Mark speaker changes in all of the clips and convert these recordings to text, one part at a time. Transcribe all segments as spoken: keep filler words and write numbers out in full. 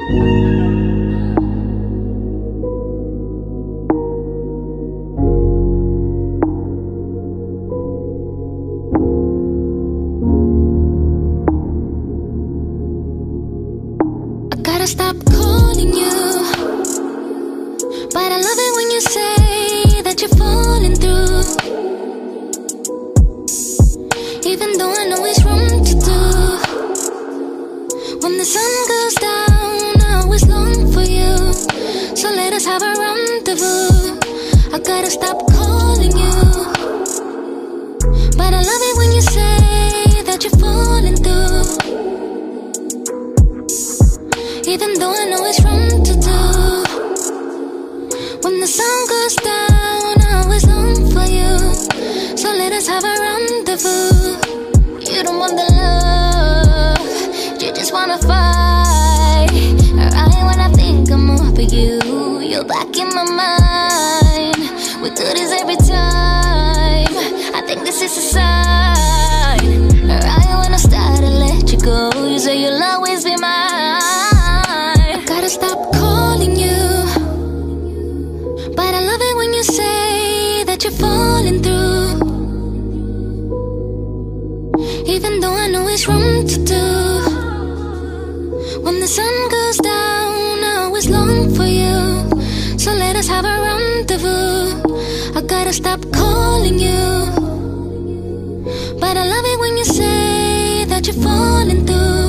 Speaker 1: Gotta stop calling you, but I love it when you say that you're falling through. Even though I know it's wrong to do. When the sun goes down, I always long for you. So let us have a rendezvous. I gotta stop calling you, but I love it when you say that you're falling through. Even though I know it's wrong to do. When the sun goes down, I always long for you. So let us have a rendezvous. You don't want the love, you just wanna fight. Right when I think I'm over you, you're back in my mind. We do this every time, I think this is a sign. Right when I start to let you go, you say you'll always be mine. Stop calling you, but I love it when you say that you're falling through. Even though I know it's wrong to do. When the sun goes down, I always long for you. So let us have a rendezvous. I gotta stop calling you, but I love it when you say that you're falling through.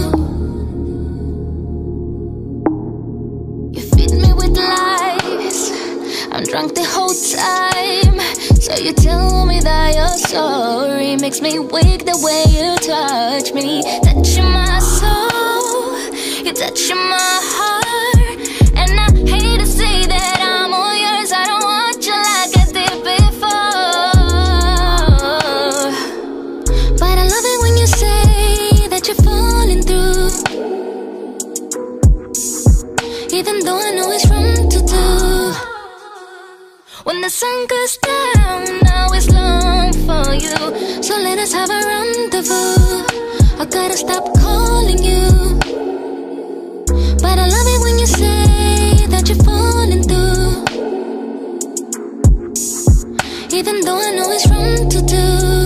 Speaker 1: I'm drunk the whole time, so you tell me that you're sorry. Makes me weak the way you touch me. Touching my soul, you're touching my heart. And I hate to say that I'm all yours, I don't want you like I did before. But I love it when you say that you're falling through. Even though I know it's wrong to do. When the sun goes down, I always long for you. So let us have a rendezvous. I gotta stop calling you, but I love it when you say that you're falling through. Even though I know it's wrong to do.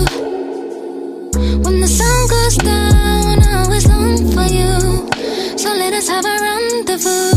Speaker 1: When the sun goes down, I always long for you. So let us have a rendezvous.